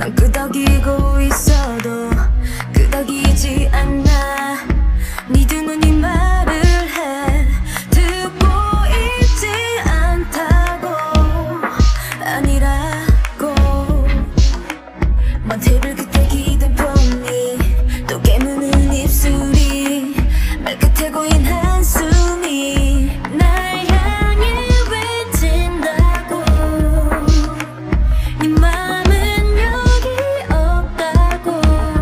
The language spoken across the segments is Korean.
난 끄덕이고 있어도 끄덕이지 않아. 네 두 눈이 말을 해. 듣고 있지 않다고. 아니라고. 먼 테이블 끝에 기댄 폰이 또 깨무는 입술이 말끝에 고인 한숨이 날 향해 외친다고. 네 맘은 여기 없다고.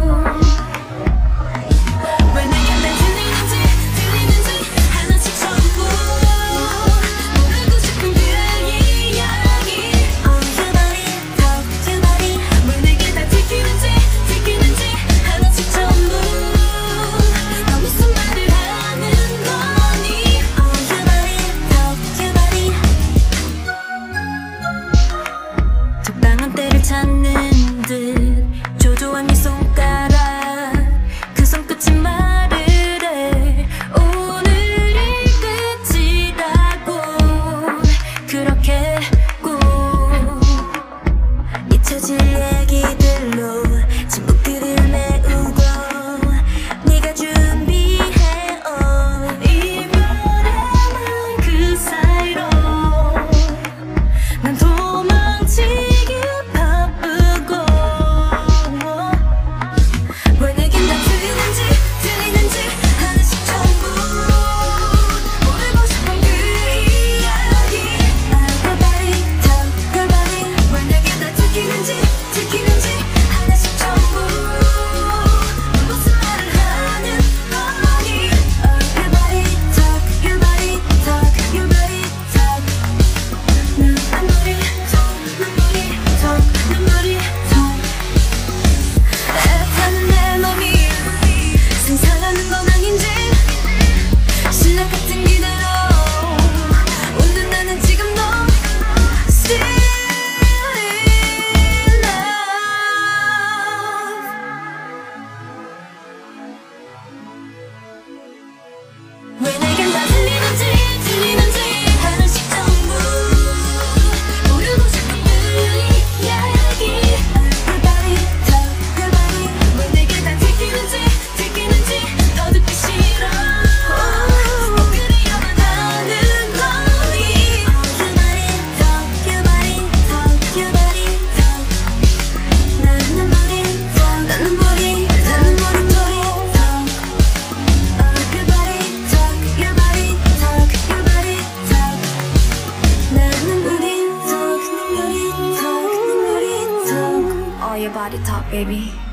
왜 내게 날 들리는지 하나씩 전부 모르고 싶은 그 이야기. Oh your body, talk your body. 왜 내게 다 들키는지 하나씩 전부 너 무슨 말을 하는 거니. Oh your body, talk your body. 적당한 때를 찾는 듯 조조한 네 손가락. 그 손끝이 말을 해. 오늘이 끝이라고. 그렇게 꼭 잊혀질 얘기들로 침묵들을 메우고 네가 준비해온 이별의 그 사이로 난 도망치기 바쁘고. 왜 내겐 다 들리는지 하나씩 전부 모르고 싶은 그 이야기. Your body, talk your body. 왜 내겐 다 들키는지 하나씩 전부 너 무슨 말을 하는 거니. Your body, talk your body, talk your body, talk. 눈물이 애타는 내 맘이 상상하는 건 아닌지 신랑 같은 기대로 웃는 나는 지금도 still in love. 왜 내겐 다 들리는지 하나씩 전부 모르고 싶은 그 이야기. Your body, talk your body. 왜 내게 다 들키는지 더 듣기 싫어. 꼭 그리려만 하는 거니. Your body, talk your body, talk your body, talk. 나는 머리 talk. 나는 머리 talk. Your body, talk your body, talk your body, talk. 나는 머리 talk. 눈물이 talk. All your body talk, baby.